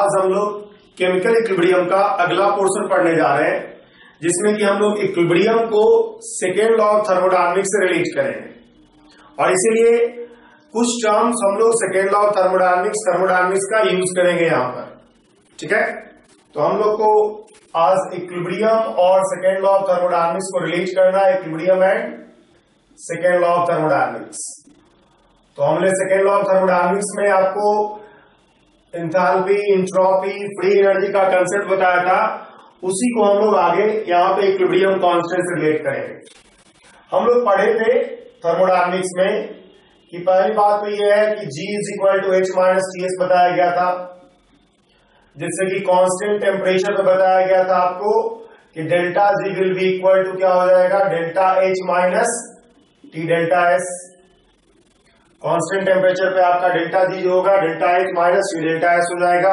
आज हम लोग केमिकल इक्विलिब्रियम का अगला पोर्शन पढ़ने जा रहे हैं, जिसमें कि हम लोग इक्विलिब्रियम को सेकेंड लॉ ऑफ थर्मोडायनामिक्स से रिलेट करेंगे और इसीलिए कुछ टर्म्स हम लोग सेकेंड लॉ ऑफ थर्मोडायनामिक्स का यूज करेंगे यहां पर। ठीक है, तो हम लोग को आज इक्विलिब्रियम और सेकेंड लॉ ऑफ थर्मोडायनामिक्स को रिलेट करना है, equilibrium and second law of thermodynamics. तो हमने सेकेंड लॉ ऑफ थर्मोडायनामिक्स में आपको एंथैल्पी, एंट्रोपी, फ्री एनर्जी का कंसेप्ट बताया था, उसी को हम लोग आगे यहाँ पे इक्विलिब्रियम कांस्टेंट से रिलेट करेंगे। हम लोग पढ़े थे थर्मोडायनामिक्स में कि पहली बात तो यह है कि G is equal to H minus TS बताया गया था, जिससे कि कांस्टेंट टेम्परेचर पे बताया गया था आपको कि delta G will be equal to क्या हो जाएगा, delta H minus T delta S। Constant temperature पे आपका डेल्टा G जो होगा delta H minus T delta S हो जाएगा।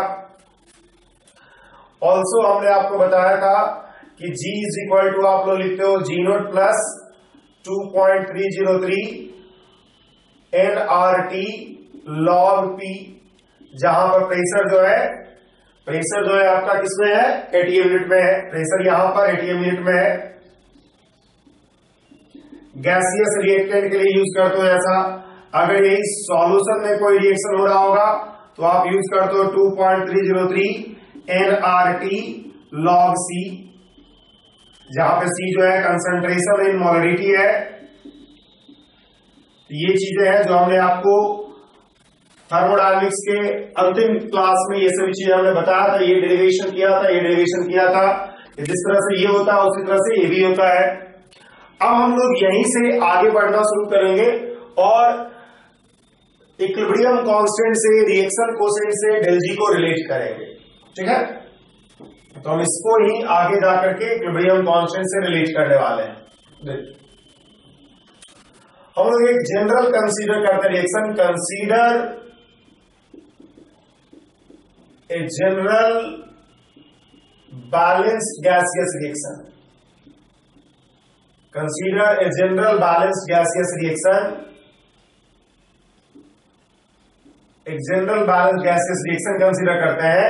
ऑल्सो हमने आपको बताया था कि G इज इक्वल टू आप लोग लिखते हो G naught plus 2.303 nRT log P, जहां पर प्रेशर जो है आपका किसमें है, ATM यूनिट में है। प्रेशर यहां पर ATM यूनिट में है। गैसियस रिएक्टेंट के लिए यूज करते हो ऐसा। अगर यही सॉल्यूशन में कोई रिएक्शन हो रहा होगा तो आप यूज करते हो 2.303 nRT log C, जहां पे C जो है कंसंट्रेशन इन मोलरिटी है। ये चीजें हैं जो हमने आपको थर्मोडायनामिक्स के अंतिम क्लास में ये सभी चीजें हमने बताया था, ये डेरिवेशन किया था, जिस तरह से ये होता है उसी तरह से ये भी होता है। अब हम लोग यहीं से आगे बढ़ना शुरू करेंगे और इक्विलिब्रियम कांस्टेंट से, रिएक्शन कोएफिशिएंट से डेल G को रिलेट करेंगे। ठीक है, तो हम इसको ही आगे जाकर के इक्विलिब्रियम कांस्टेंट से रिलेट करने वाले हैं। हम लोग एक जनरल कंसीडर करते हैं reaction, consider a general balanced gaseous reaction. Consider a general balanced gaseous reaction. एक general balance gases reaction consider करते हैं।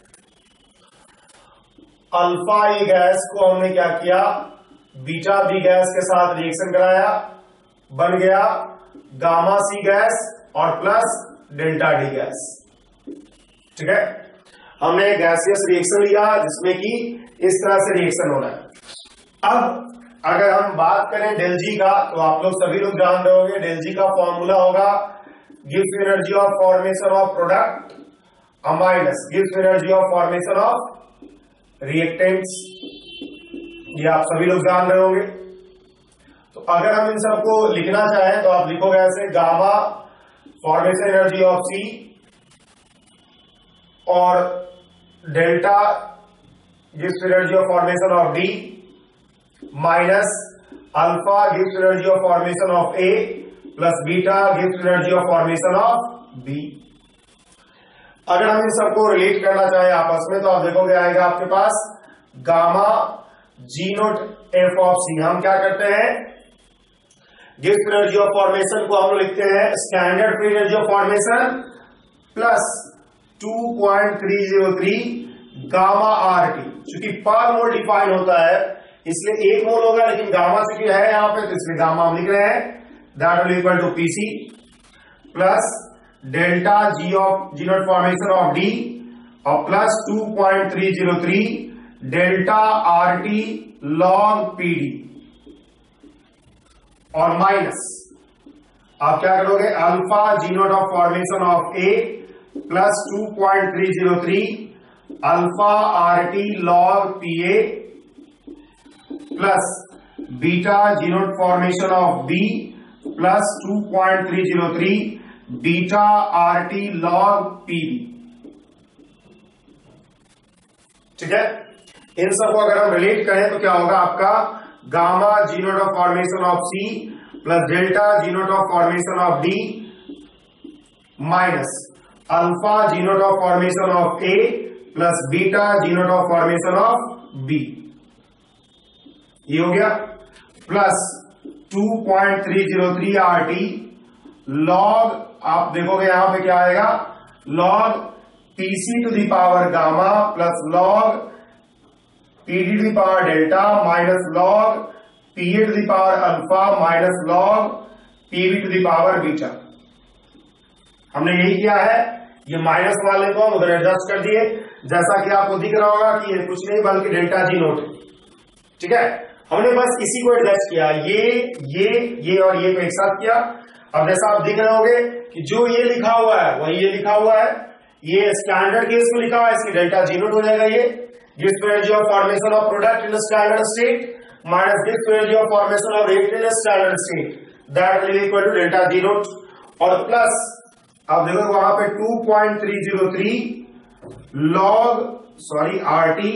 अल्फा ए गैस को हमने क्या किया, बीटा बी गैस के साथ रिएक्शन कराया, बन गया गामा सी गैस और प्लस डेल्टा डी गैस। ठीक है, हमने गैसियस रिएक्शन लिया जिसमें कि इस तरह से रिएक्शन होना है। अब अगर हम बात करें डेल G का, तो आप लोग सभी लोग जान रहे होंगे डेल G का फॉर्मूला होगा gives energy of formation of product minus gives energy of formation of reactants। ये आप सभी लोग जान रहे होंगे। तो अगर हम इन सबको लिखना चाहें तो आप लिखोगे ऐसे, gamma formation energy of C और delta gives energy of formation of D minus alpha gives energy of formation of A plus beta गिव्स energy of formation of B. अगर हम इन सबको रिलेट करना चाहें आपस में तो आप देखोगे आएगा आपके पास gamma G nought F of C। हम क्या करते हैं, गिव्स एनर्जी ऑफ फॉर्मेशन को हम लोग लिखते हैं standard free energy of formation plus 2.303 gamma RT। चूंकि पर मोल डिफाइन होता है इसलिए 1 मोल होगा, लेकिन गामा चूंकि है यहां पे तो इसलिए गामा हम लिख रहे हैं, that will equal to PC plus delta G nought formation of D और plus 2.303 delta RT log PD और माइनस आप क्या करोगे, alpha G nought of formation of A plus 2.303 alpha RT log PA plus beta G nought formation of B plus 2.303 beta RT log PB। ठीक है, इन सबको अगर हम रिलेट करें तो क्या होगा आपका gamma G nought of formation of C plus delta G nought of formation of D minus alpha G nought of formation of A plus beta G nought of formation of B। ये हो गया plus 2.303 RT log, आप देखोगे यहां पे क्या आएगा, log PC to the power gamma plus log PD to the power delta minus log PA to the power alpha minus log PV to the power beta. हमने यही किया है, ये माइनस वाले को हम उधर एडजस्ट कर दिए, जैसा कि आपको दिख रहा होगा कि ये कुछ नहीं बल्कि डेल्टा जी नोट। ठीक है, हमने बस इसी को एडजस्ट किया, ये और ये को एक साथ किया। अब जैसा आप दिख रहे होंगे कि जो ये लिखा हुआ है वही ये लिखा हुआ है, ये स्टैंडर्ड केस में लिखा हुआ है, इसकी डेल्टा जी नोट हो जाएगा। ये गिव्स energy of formation of product in standard state minus gives energy of formation of reactant in standard state, that will equal to delta G note. और प्लस आप देखो वहां पे 2.303 RT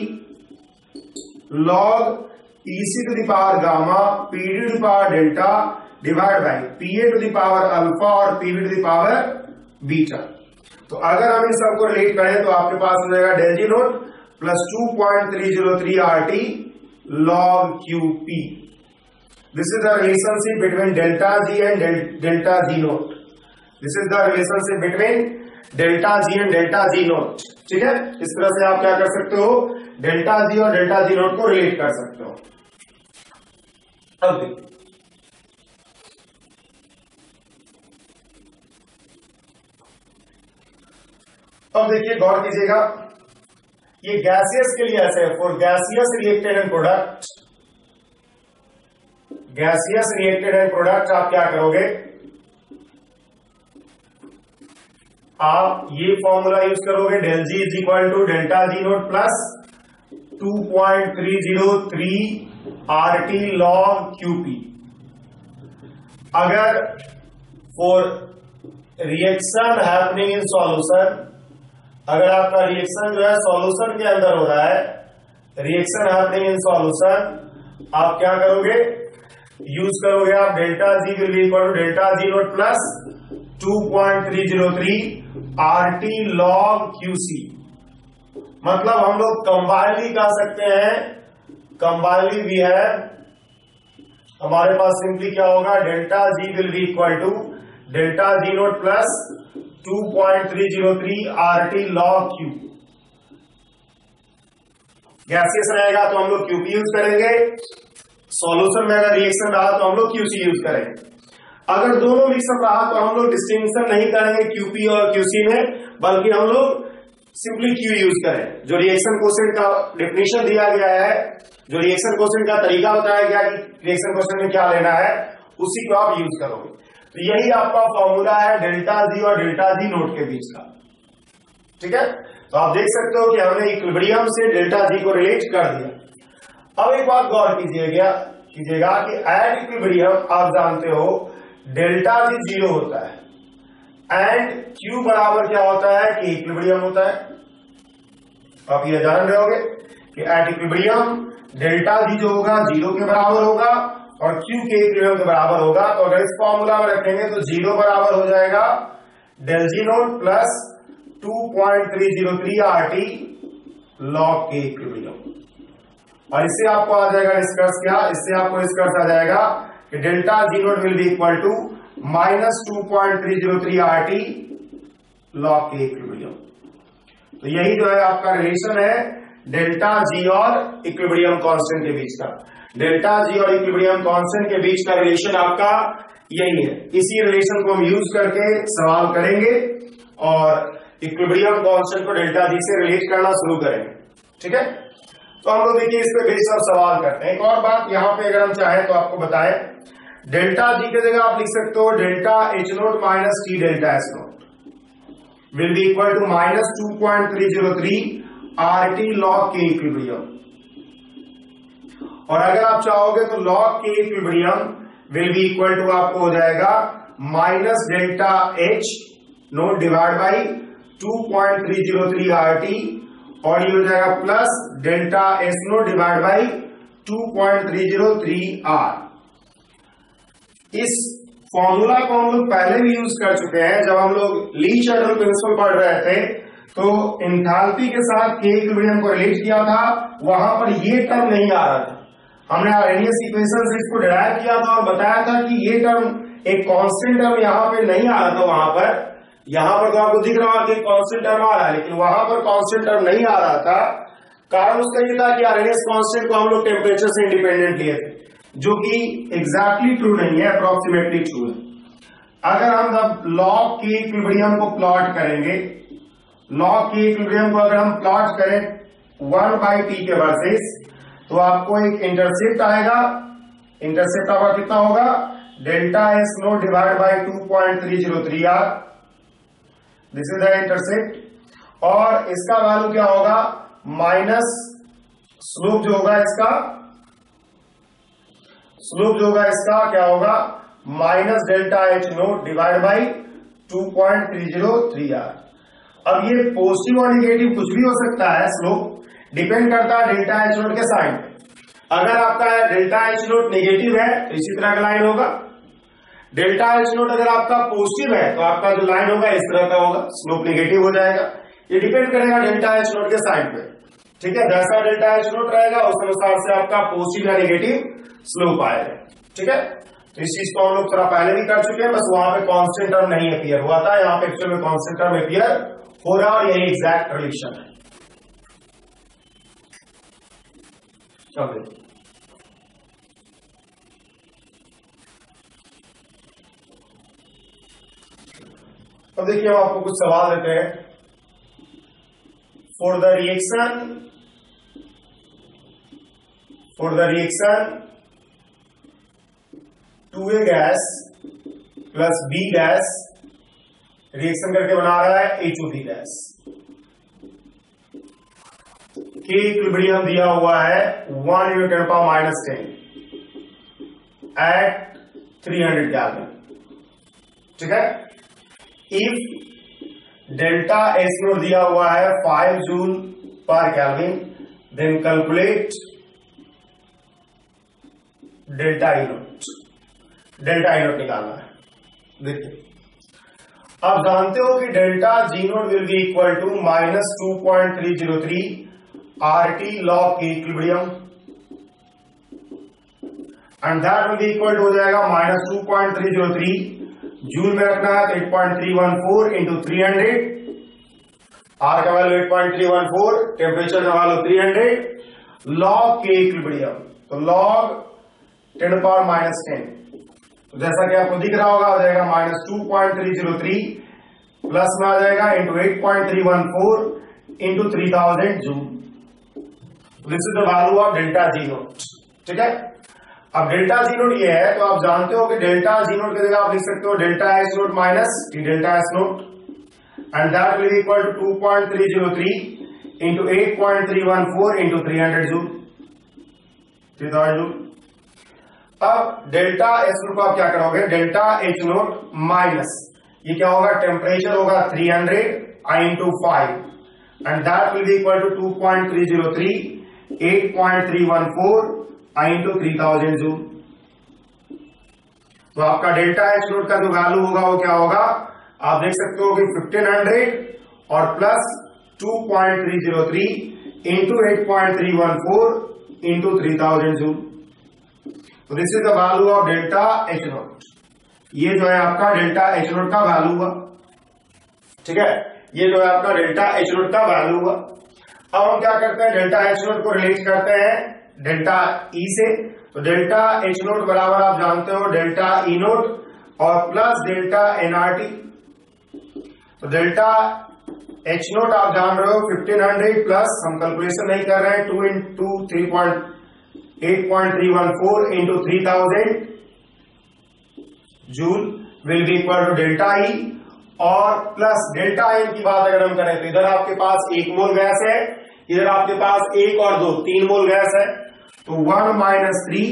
log PC to the power gamma PD to the power delta divide by PA to the power alpha और PB to the power beta. तो अगर हम इन सबको रिलेट करें तो आपके पास हो जाएगा del G nought plus 2.303 RT log QP। This is the relationship between delta G and delta G nought. This is the relationship between delta G and delta G nought. ठीक है, इस तरह से आप क्या कर सकते हो, डेल्टा जी और डेल्टा जी नोट को रिलेट कर सकते हो। अब देखिए गौर कीजिएगा, ये गैसियस के लिए ऐसे है, for gaseous reacted and product, gaseous reacted and product आप क्या करोगे, आप ये फॉर्मूला यूज करोगे, del G is equal to delta G nought plus 2.303 RT log QP। अगर for reaction happening in solution, अगर आपका रिएक्शन जो है सॉल्यूशन के अंदर हो रहा है, रिएक्शन हैपनिंग इन सॉल्यूशन, आप क्या करोगे, यूज करोगे आप delta G will be equal to delta G nought plus 2.303 RT log QC। मतलब हम लोग कंबाइनली कह सकते हैं, कंबाइनली भी है, हमारे पास सिंपली क्या होगा, delta G will be equal to delta G nought plus 2.303 RT log Q। Gaseous रहेगा तो हम लोग QP यूज करेंगे, सॉल्यूशन में अगर रिएक्शन रहा तो हम लोग QC यूज करेंगे। अगर दोनों मिक्सअप रहा तो हम लोग डिस्टिंक्शन नहीं करेंगे QP और QC में, बल्कि हम लोग सिंपली Q यूज करें। जो रिएक्शन कोएफिशिएंट का डेफिनेशन दिया गया है, जो रिएक्शन कोएफिशिएंट का तरीका बताया गया कि रिएक्शन कोएफिशिएंट में क्या लेना है, उसी को आप यूज करोगे। तो यही आपका फॉर्मूला है डेल्टा जी और डेल्टा जी नोट के बीच का। ठीक है, तो आप देख सकते हो कि हमने इक्विलिब्रियम से डेल्टा जी को रिलेट कर दिया। अब एक बात गौर कीजिएगा कि एट इक्विलिब्रियम आप जानते हो डेल्टा जी 0 होता है एंड Q बराबर क्या होता है कि इक्विलिब्रियम होता है। आप ये जान रहे होगे कि एट इक्विलिब्रियम डेल्टा जी जो होगा 0 के बराबर होगा और Q के इक्विलिब्रियम के बराबर होगा। तो अगर इस फॉर्मूला में रखेंगे तो 0 बराबर हो जाएगा del G nought plus 2.303 RT log K equilibrium. और इससे आपको आ जाएगा निष्कर्ष क्या, इससे आपको निष्कर्ष आ जाएगा कि delta G note will be equal to minus 2.303 RT log K equilibrium. तो यही जो है आपका रिलेशन है डेल्टा जी और इक्विलिब्रियम कांस्टेंट के बीच का। डेल्टा जी और इक्विलिब्रियम कांस्टेंट के बीच का रिलेशन आपका यही है। इसी रिलेशन को हम यूज करके सवाल करेंगे और इक्विलिब्रियम कांस्टेंट को डेल्टा जी से रिलेट करना शुरू करेंगे। ठीक है, तो हम लोग देखिए इस पे बेस पर सवाल करते हैं। एक और बात यहाँ पे अगर हम चाहें तो आपको बताएं, डेल्टा जी की जगह आप लिख सकते हो delta H nought minus T delta S nought will be equal to minus 2.303 RT log K equilibrium. और अगर आप चाहोगे तो log K equilibrium will be equal to आपको हो जाएगा minus delta H nought divide by 2.303 RT और ये हो जाएगा plus delta S nought divide by 2.303 R। इस फॉर्मूला को हम लोग पहले भी यूज कर चुके हैं। जब हम लोग ली शटल प्रिंसिपल पढ़ रहे थे तो एंथैल्पी के साथ के इक्विलिब्रियम को रिलेट किया था, वहां पर ये टर्म नहीं आ रहा था। हमने आर्हेनियस इक्वेशन से इसको डिराइव किया था और बताया था कि ये टर्म एक कांस्टेंट टर्म यहां पे नहीं आ रहा था वहां पर, यहां पर तो आपको दिख रहा है कि कांस्टेंट टर्म आ रहा है, लेकिन वहां पर कांस्टेंट टर्म नहीं आ रहा था। कारण उसका ये था कि आरएनएस कांस्टेंट को हम लोग टेम्परेचर से इंडिपेंडेंट लिए थे, जो कि एग्जैक्टली ट्रू नहीं है, अप्रोक्सीमेटली ट्रू है। अगर हम लॉग के इक्विलिब्रियम को प्लॉट करेंगे, लॉग के इक्विलिब्रियम को अगर हम प्लॉट करें 1/t के वर्सेस, तो आपको एक इंटरसेप्ट आएगा। इंटरसेप्ट आपका कितना होगा? Delta S nought divide by 2.303 R, this is the intercept. और इसका वैल्यू क्या होगा? माइनस स्लोप जो होगा इसका, स्लोप जो होगा इसका क्या होगा? Minus delta H nought divide by 2.303 R. अब ये पॉजिटिव और निगेटिव कुछ भी हो सकता है, स्लोप डिपेंड करता है डेल्टा एच नोट के साइन पे। अगर आपका डेल्टा एच नोट नेगेटिव है तो इसी तरह का लाइन होगा, डेल्टा एच नोट अगर आपका पॉजिटिव है तो आपका जो लाइन होगा इस तरह का होगा, स्लोप नेगेटिव हो जाएगा। ये डिपेंड करेगा डेल्टा एच नोट के साइन पे, ठीक है। जैसा डेल्टा एच नोट रहेगा उस अनुसार से आपका पॉजिटिव या नेगेटिव स्लोप आएगा, ठीक है। तो इस चीज को हम लोग थोड़ा पहले भी कर चुके हैं, बस वहां पे कांस्टेंट टर्म नहीं अपीयर हुआ था, यहाँ पे एक्चुअल में कांस्टेंट टर्म अपीयर हो रहा, और यही एग्जैक्ट रिलेशन है। चलो अब देखिए, हम आपको कुछ सवाल देते हैं। For the reaction 2A gas plus B gas reaction करके बना रहा है H2B गैस। के इक्विलिब्रियम दिया हुआ है 1 × 10⁻⁻10 एट 300 केल्विन, ठीक है। इफ डेल्टा एस नोट दिया हुआ है 5 joule per kelvin, then calculate delta E nought. Delta E nought निकालना है। देखिए, आप जानते हो कि delta G note will be equal to -2.303 RT log K equilibrium, and that will be equal to हो जाएगा -2.303 जूल में रखना है तो 8.314 इंटू 300, आर का वैल्यू 8.314, टेम्परेचर का वैल्यू 300, लॉग के इक्विलिब्रियम तो लॉग 10⁻⁻10, तो जैसा कि आपको दिख रहा होगा हो जाएगा -2.303 प्लस में आ जाएगा into 8.314 into 3000 joule. This is the value of delta G nought, ठीक है। अब डेल्टा जी नोट ये है, तो आप जानते हो कि डेल्टा जी नोट की जगह आप लिख सकते हो delta H nought minus delta S nought, and that will equal to 2.303 into 8.314 into 300 joule, 3000 joule. अब डेल्टा एस नोट को आप क्या करोगे? डेल्टा एच नोट माइनस ये क्या होगा? टेम्परेचर होगा 300 into 5, and that will be equal to 2.303 8.314 into 3000 joule. तो आपका डेल्टा एच नोट का जो वैल्यू होगा वो क्या होगा? आप देख सकते हो कि 1500 और प्लस 2.303 इंटू 8.314 इंटू 3000 जूल। तो this is the value of delta H nought. ये जो है आपका डेल्टा एच नोट का वैल्यू हुआ, ठीक है। ये जो है आपका डेल्टा एच नोट का वैल्यू हुआ। अब हम क्या करते हैं? डेल्टा एच नोट को रिलेट करते हैं डेल्टा ई से। तो डेल्टा एच नोट बराबर आप जानते हो डेल्टा ई नोट और प्लस डेल्टा एनआरटी। तो डेल्टा एच नोट आप जान रहे हो 1500 प्लस, हम कैलकुलेशन नहीं कर रहे हैं, 2 into 8.314 into 3000 joule will be equal to delta E, और प्लस डेल्टा एन की बात अगर हम करें तो इधर आपके पास 1 मोल गैस है, इधर आपके पास 1 और 2 3 मोल गैस है, तो 1 माइनस 3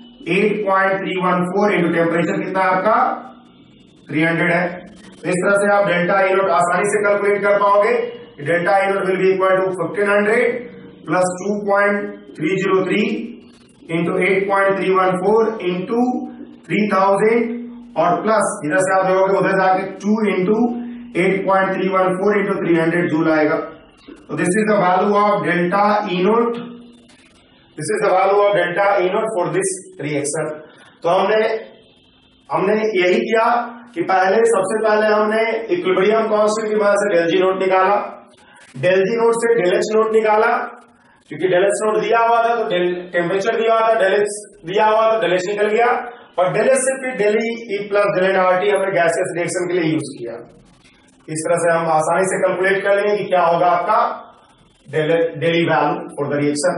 8.314 इंटू टेम्परेचर कितना है आपका 300 है। तो इस तरह से आप डेल्टा ई नोट आसानी से कैलकुलेट कर पाओगे। Delta E nought will be equal to 1500 plus 2.303 into 8.314 into 3000 और प्लस इधर से आप देखोगे उधर जाके 2 इंटू 8.314 इंटू 300 जूल आएगा। तो this is the value of delta E nought, this is the value of delta E nought for this reaction. तो हमने हमने यही किया कि सबसे पहले हमने इक्विलिब्रियम कांस्टेंट की मदद से डेल जी नोट निकाला, डेल जी नोट से डेल एच नोट निकाला, क्योंकि डेल एच नोट दिया हुआ था तो टेम्परेचर दिया हुआ था, डेल एच दिया हुआ तो डेल एच निकल गया, और डेल एच से फिर del E plus del n R T हमने गैसियस रिएक्शन के लिए यूज किया। इस तरह से हम आसानी से कैलकुलेट कर लेंगे कि क्या होगा आपका del E value for the reaction.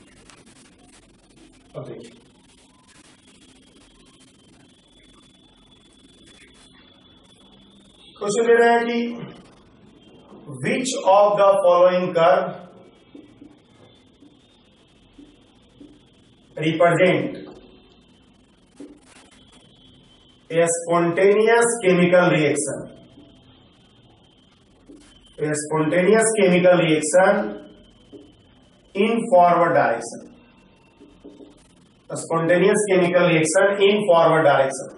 Question दे रहे हैं कि which of the following curve represent a spontaneous chemical reaction, a spontaneous chemical reaction in forward direction, a spontaneous chemical reaction in forward direction।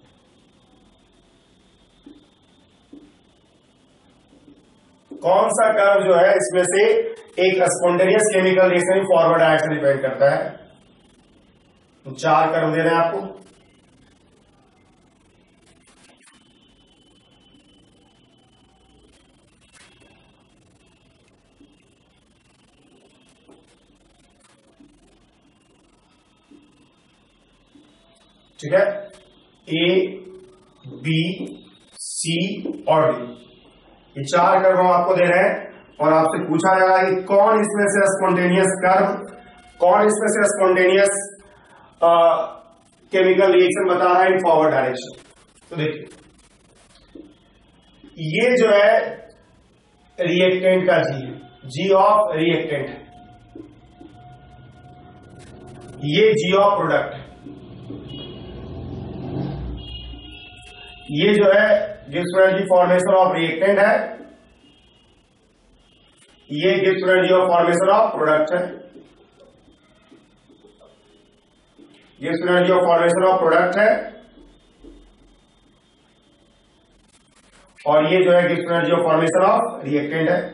कौन सा curve जो है इसमें से एक spontaneous chemical reaction in forward direction depend करता है? तो 4 कर्व दे रहे हैं आपको। ठीक है, ए बी सी और डी, ये 4 कर्व हम आपको दे रहे हैं और आपसे पूछा जा रहा है कि कौन इसमें से स्पॉन्टेनियस कर्व, कौन इसमें से स्पॉन्टेनियस केमिकल रिएक्शन बता रहा है इन फॉरवर्ड डायरेक्शन। तो देखिए, ये जो है रिएक्टेंट का जी है, जी ऑफ रिएक्टेंट, ये जी ऑफ प्रोडक्ट, ये जो है गिव्स एनर्जी फॉर्मेशन ऑफ रिएक्टेंट है, ये गिव्स energy of formation of product है, गिव्स energy of formation of product है, और ये जो है गिव्स energy of formation of reactant है।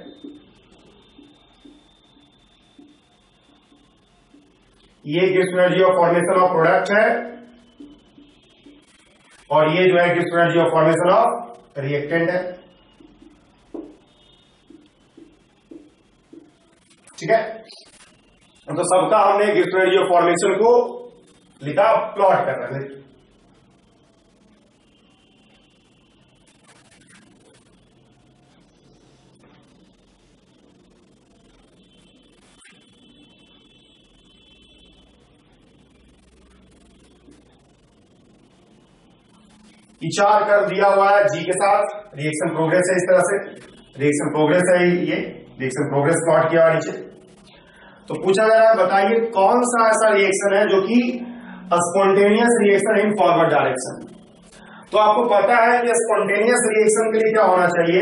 ये गिव्स energy of formation of product है और ये जो है गिव्स energy of formation of reactant है। ठीक है, तो सबका हमने गिव्स एनर्जी ऑफ फॉर्मेशन को लिखा, प्लॉट कर रहे हैं। ई 4 कर्व दिया हुआ है जी के साथ, रिएक्शन प्रोग्रेस है, इस तरह से रिएक्शन प्रोग्रेस है, ये रिएक्शन प्रोग्रेस प्लॉट किया हुआ नीचे। तो पूछा जा रहा है बताइए कौन सा ऐसा रिएक्शन है जो कि spontaneous reaction in forward direction. तो आपको पता है कि स्पॉन्टेनियस रिएक्शन के लिए क्या होना चाहिए,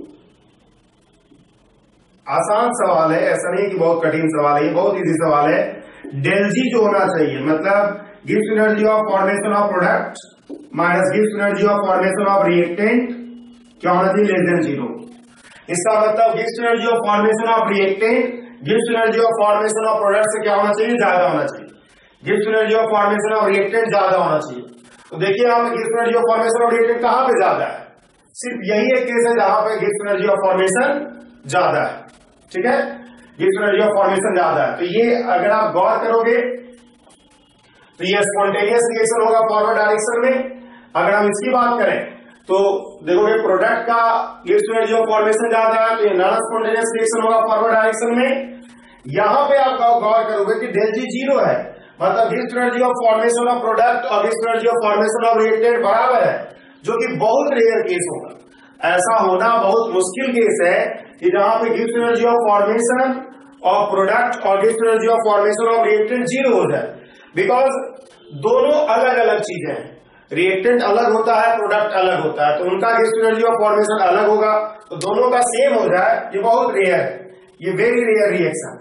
आसान सवाल है, ऐसा नहीं कि बहुत कठिन सवाल है, ये बहुत इजी सवाल है। डेल जी जो होना चाहिए, मतलब गिव्स energy of formation of product minus gives energy of formation of reactant, क्या होना चाहिए, लेस देन 0। इसका मतलब गिव्स energy of formation of reactant gives energy of formation of product से क्या होना चाहिए, ज्यादा होना चाहिए। Gives energy of formation of reactant ज्यादा होना चाहिए। तो देखिए यहाँ पे गिव्स energy of formation of reactant कहां पे ज्यादा है, सिर्फ यही एक केस है जहां पे गिव्स एनर्जी ऑफ फॉर्मेशन ज्यादा है। ठीक है, गिव्स एनर्जी ऑफ फॉर्मेशन ज्यादा है। तो ये अगर आप गौर करोगे तो ये स्पॉन्टेनियस रिएक्शन होगा फॉरवर्ड डायरेक्शन में। अगर हम इसकी बात करें तो देखोगे प्रोडक्ट का गिव्स एनर्जी ऑफ फॉर्मेशन ज्यादा है, तो ये नॉन स्पॉन्टेनियस रिएक्शन होगा फॉरवर्ड डायरेक्शन में। यहां पे आप गौर करोगे कि डेल जी 0 है, मतलब गिव्स energy of formation of product और गिव्स energy of formation of reactant बराबर है, जो कि बहुत रेयर केस होगा। ऐसा होना बहुत मुश्किल केस है कि जहां पे गिव्स energy of formation of product और गिव्स energy of formation of reactant 0 हो जाए, बिकॉज दोनों अलग अलग चीजें हैं। रिएक्टेंट अलग होता है, प्रोडक्ट अलग होता है, तो उनका गिव्स एनर्जी ऑफ फॉर्मेशन अलग होगा, तो दोनों का सेम हो जाए, ये बहुत रेयर है, ये वेरी रेयर रिएक्शन।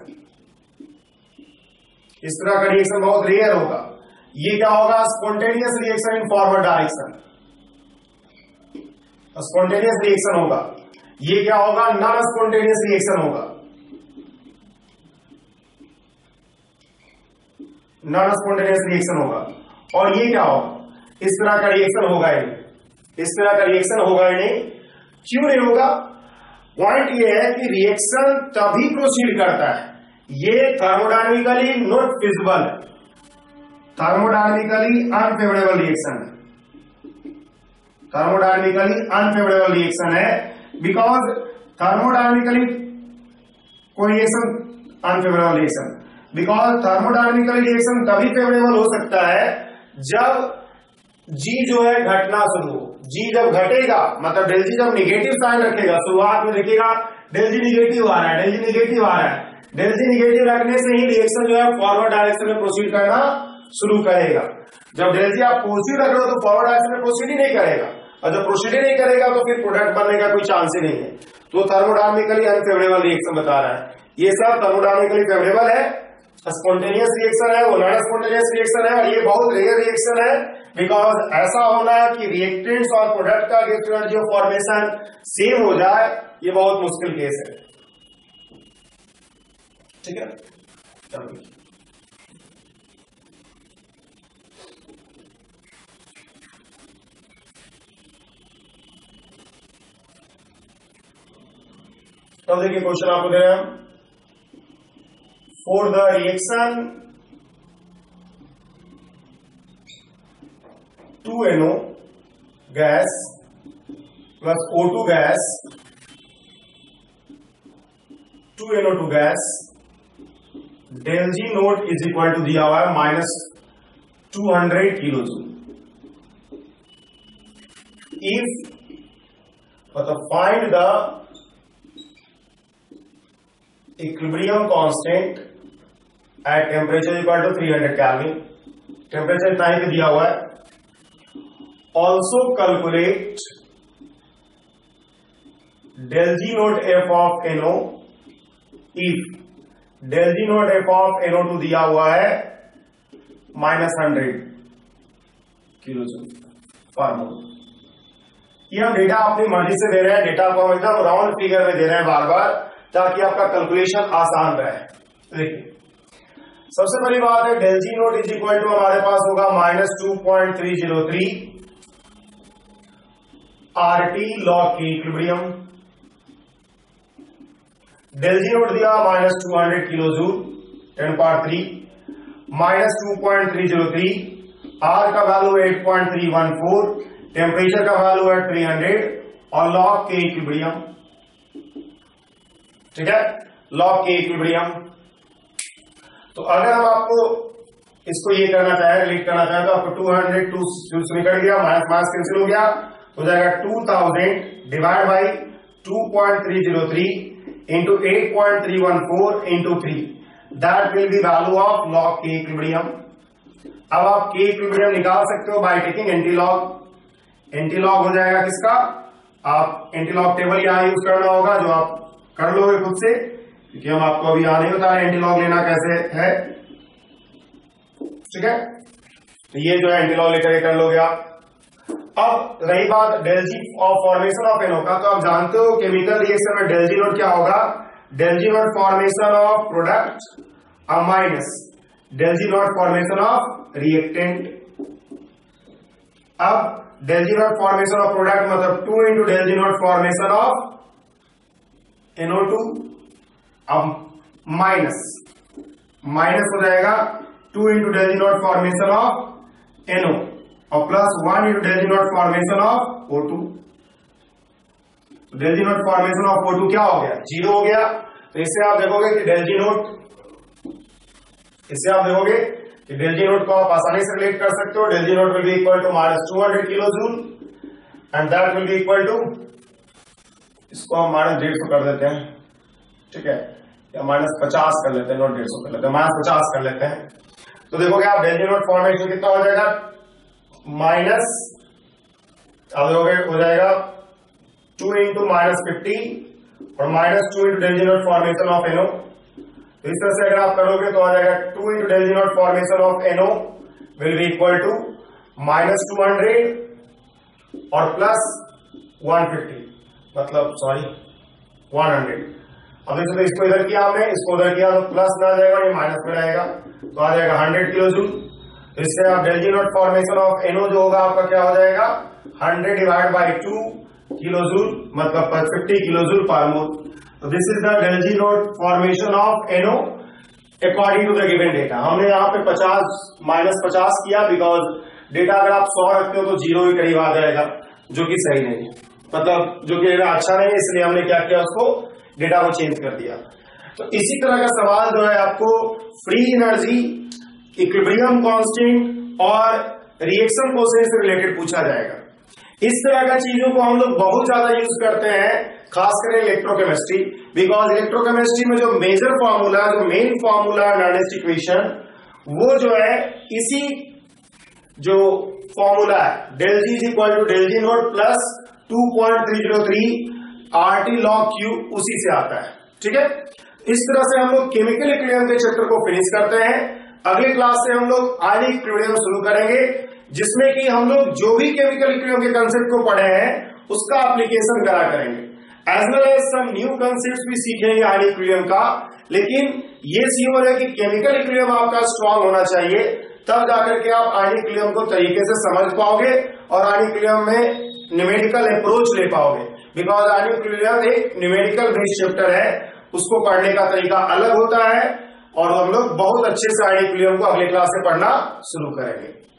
इस तरह का रिएक्शन बहुत रेयर होगा। ये क्या होगा, spontaneous reaction in forward direction, spontaneous reaction होगा। ये क्या होगा, नॉन स्पॉन्टेनियस रिएक्शन होगा, नॉन स्पॉन्टेनियस रिएक्शन होगा। और ये क्या होगा, इस तरह का रिएक्शन होगा ही नहीं, इस तरह का रिएक्शन होगा ही नहीं। क्यों नहीं होगा? पॉइंट ये है कि रिएक्शन तभी प्रोसीड करता है, ये थर्मोडायनेमिकली नॉट फिजिबल है, थर्मोडायनेमिकली अनफेवरेबल रिएक्शन है, थर्मोडायनेमिकली अनफेवरेबल रिएक्शन है। बिकॉज थर्मोडायनेमिकली कोई reaction unfavourable reaction, because thermodynamically reaction तभी फेवरेबल हो सकता है जब जी जो है घटना शुरू हो। जी जब घटेगा मतलब डेल जी जब निगेटिव साइन रखेगा, शुरुआत में देखिएगा डेल जी निगेटिव आ रहा है, डेल जी निगेटिव आ रहा है, डेल जी निगेटिव रखने से ही रिएक्शन जो है फॉरवर्ड डायरेक्शन में प्रोसीड करना शुरू करेगा। जब डेल जी आप पॉजिटिव रख रहे हो तो फॉरवर्ड डायरेक्शन में प्रोसीड ही नहीं करेगा, और जब प्रोसीड ही नहीं करेगा तो फिर प्रोडक्ट बनने का कोई चांस ही नहीं है। तो थर्मोडायनेमिकली अनफेवरेबल रिएक्शन बता रहा है, ये सब थर्मोडायनेमिकली फेवरेबल है, स्पॉन्टेनियस रिएक्शन है, वो नॉन स्पॉन्टेनियस रिएक्शन है, और ये बहुत रेयर रिएक्शन है। बिकॉज ऐसा होना है कि रिएक्टेंट्स और प्रोडक्ट का Gibbs energy of formation same हो जाए, ये बहुत मुश्किल केस है। ठीक है, तो देखिए क्वेश्चन आपको दे रहे हैं, for the reaction 2NO gas plus O2 gas, 2NO2 gas, del G naught is equal to दिया हुआ है -200 किलो जूल। इफ मतलब find the equilibrium constant at temperature equal to 300 kelvin, temperature इतना ही दिया हुआ है। Also calculate del G naught F of NO if del G naught F of NO2 दिया हुआ है -100 किलो जूल पर मोल। ये हम डेटा अपनी मर्जी से दे रहे हैं, डेटा को हम एकदम राउंड फिगर में दे रहे हैं बार बार, ताकि आपका कैलकुलेशन आसान रहे। देखिए सबसे पहली बात है del G naught is equal to हमारे पास होगा -2.303 RT log K equilibrium, del G naught दिया -200 किलो जूल 10 पावर 3, -2.303, R का वैल्यू 8.314, टेम्परेचर का वैल्यू है 300 और log K इक्विलिब्रियम। ठीक है, log K इक्विलिब्रियम। तो अगर हम आपको इसको ये करना चाहे, रिलेट करना चाहे, तो आपको 200 निकल गया, माइनस कैंसिल हो गया, हो जाएगा 2000 divide by 2.303 into 8.314 into 3, that will be value of log K equilibrium. अब आप के इक्विलिब्रियम निकाल सकते हो बाय टेकिंग एंटीलॉग। एंटीलॉग हो जाएगा किसका, आप एंटीलॉग टेबल यहां यूज करना होगा, जो आप कर लोगे खुद से, क्योंकि हम आपको अभी यहां नहीं बता रहे एंटीलॉग लेना कैसे है। ठीक है, तो ये जो है एंटीलॉग लेकर कर लोगे आप। अब रही बात del G of formation of NO का, तो आप जानते हो केमिकल रिएक्शन में डेल जी नोट क्या होगा, del G naught formation of product minus del G naught formation of reactant. अब del G naught formation of product मतलब 2 into del G naught formation of NO2, अब minus हो जाएगा 2 into del G naught formation of NO और plus 1 into del G naught formation of O2। Del G naught formation of O2 क्या हो गया, 0 हो गया। तो इससे आप देखोगे कि डेल जी नोट, इससे आप देखोगे कि डेल जी नोट को आप आसानी से रिलेट कर सकते हो। Del G note will be equal to -200 kilo joule and that will be equal to, इसको हम -150 कर देते हैं, ठीक है, या -50 कर लेते हैं, नोट 150 कर लेते हैं, -50 कर लेते हैं। तो देखोगे आप डेल जी नोट फॉर्मेशन कितना हो जाएगा, माइनस अब हो जाएगा 2 इंटू -50 और -2 into del G naught formation of NO। तो इस तरह से अगर आप करोगे तो आ जाएगा 2 into del G naught formation of NO will be equal to -200 और प्लस 150, मतलब सॉरी 100। अब देखो तो इसको इधर किया हमने, इसको उधर किया तो प्लस में आ जाएगा, ये माइनस में रहेगा, तो आ जाएगा 100 किलो जूल। तो इससे आप del G naught formation of NO जो होगा आपका क्या हो जाएगा 100 डिवाइड बाई 2 किलो जूल, मतलब 50 किलो जूल पर मोल। तो this is the del G naught formation of NO according to the given data. हमने यहाँ पे 50 -50 किया बिकॉज डेटा अगर आप 100 रखते हो तो 0 के करीब आ जाएगा, जो कि सही नहीं है, मतलब जो कि डेटा अच्छा नहीं है, इसलिए हमने क्या किया, उसको डेटा को चेंज कर दिया। तो इसी तरह का सवाल जो है आपको फ्री एनर्जी, इक्विलिब्रियम कांस्टेंट और रिएक्शन कोएफिशिएंट से रिलेटेड पूछा जाएगा। इस तरह का चीजों को हम लोग बहुत ज्यादा यूज करते हैं, खासकर इलेक्ट्रोकेमिस्ट्री, बिकॉज इलेक्ट्रोकेमिस्ट्री में जो मेजर फॉर्मूला, जो मेन फॉर्मूला नॉर्डेस्ट इक्वेशन, वो जो है इसी जो फॉर्मूला है del G is equal to del G naught plus 2.303 RT log Q, उसी से आता है। ठीक है, इस तरह से हम लोग केमिकल इक्विलिब्रियम के चैप्टर को फिनिश करते हैं। अगले क्लास से हम लोग आयनिक इक्विलिब्रियम शुरू करेंगे, जिसमें कि हम लोग जो भी केमिकल इक्विलिब्रियम के कंसेप्ट को पढ़े हैं उसका एप्लीकेशन करा करेंगे, as well as some new concept भी सीखेंगे आयनिक इक्विलिब्रियम का। लेकिन ये श्योर है कि केमिकल इक्विलिब्रियम आपका स्ट्रांग होना चाहिए, तब जाकर के आप आयनिक इक्विलिब्रियम को तरीके से समझ पाओगे और आयनिक इक्विलिब्रियम में न्यूमेरिकल अप्रोच ले पाओगे, बिकॉज आयनिक इक्विलिब्रियम एक न्यूमेरिकल बेस्ड चैप्टर है, उसको पढ़ने का तरीका अलग होता है और हम लोग बहुत अच्छे से आयनिक इक्विलिब्रियम को अगले क्लास से पढ़ना शुरू करेंगे।